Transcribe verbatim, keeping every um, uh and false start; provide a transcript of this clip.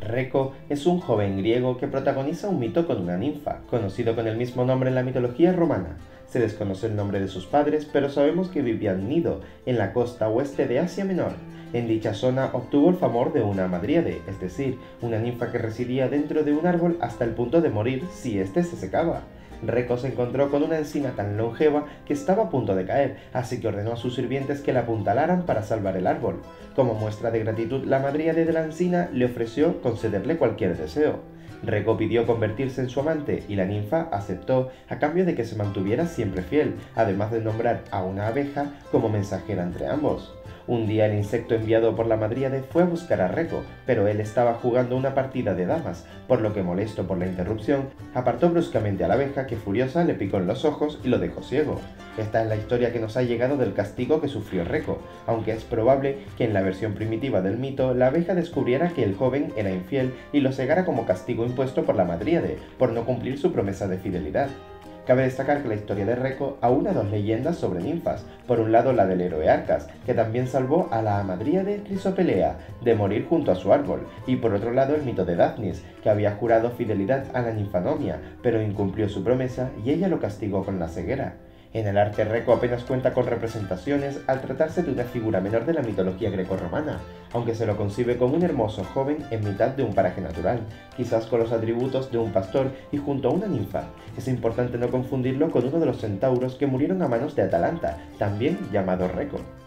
Reco es un joven griego que protagoniza un mito con una ninfa, conocido con el mismo nombre en la mitología romana. Se desconoce el nombre de sus padres, pero sabemos que vivían Nido, en la costa oeste de Asia Menor. En dicha zona obtuvo el favor de una madriade, es decir, una ninfa que residía dentro de un árbol hasta el punto de morir si éste se secaba. Reco se encontró con una encina tan longeva que estaba a punto de caer, así que ordenó a sus sirvientes que la apuntalaran para salvar el árbol. Como muestra de gratitud, la madriade de la encina le ofreció concederle cualquier deseo. Reco pidió convertirse en su amante y la ninfa aceptó a cambio de que se mantuviera siempre fiel, además de nombrar a una abeja como mensajera entre ambos. Un día el insecto enviado por la madriade fue a buscar a Reco, pero él estaba jugando una partida de damas, por lo que, molesto por la interrupción, apartó bruscamente a la abeja que, furiosa, le picó en los ojos y lo dejó ciego. Esta es la historia que nos ha llegado del castigo que sufrió Reco, aunque es probable que en la versión primitiva del mito la abeja descubriera que el joven era infiel y lo cegara como castigo impuesto por la madriade, por no cumplir su promesa de fidelidad. Cabe destacar que la historia de Reco aúna dos leyendas sobre ninfas, por un lado la del héroe Arcas, que también salvó a la amadríade Crisopelea de morir junto a su árbol, y por otro lado el mito de Daphnis, que había jurado fidelidad a la ninfanomia, pero incumplió su promesa y ella lo castigó con la ceguera. En el arte Reco apenas cuenta con representaciones al tratarse de una figura menor de la mitología grecorromana, aunque se lo concibe como un hermoso joven en mitad de un paraje natural, quizás con los atributos de un pastor y junto a una ninfa. Es importante no confundirlo con uno de los centauros que murieron a manos de Atalanta, también llamado Reco.